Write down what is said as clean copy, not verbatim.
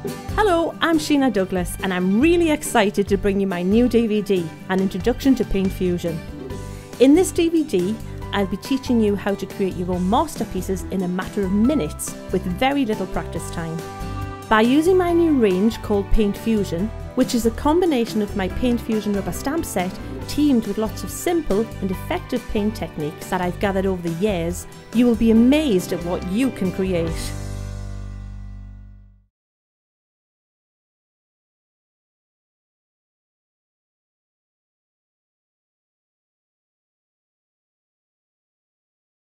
Hello, I'm Sheena Douglas and I'm really excited to bring you my new DVD, An Introduction to Paint Fusion. In this DVD, I'll be teaching you how to create your own masterpieces in a matter of minutes with very little practice time. By using my new range called Paint Fusion, which is a combination of my Paint Fusion rubber stamp set teamed with lots of simple and effective paint techniques that I've gathered over the years, you will be amazed at what you can create.